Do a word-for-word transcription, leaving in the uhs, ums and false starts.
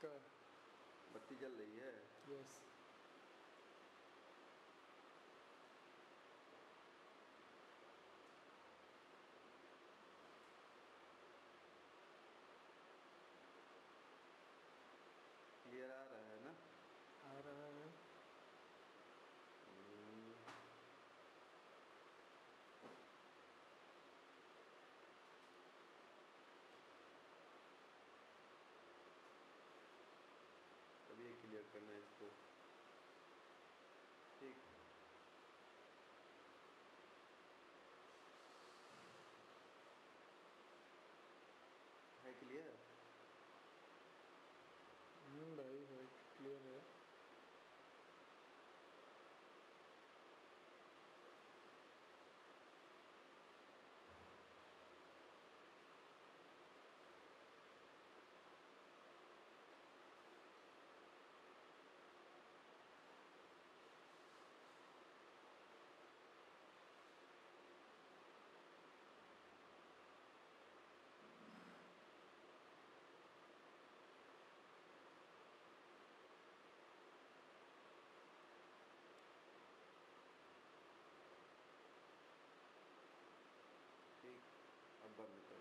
कर। बत्ती जल रही है। यस। क्लियर आ रहा है ना? आ रहा है। हम्म, अब ये क्लियर करना है इसको। ठीक। है क्लियर? हम्म भाई है, क्लियर है। ठीक, अब बंद कर।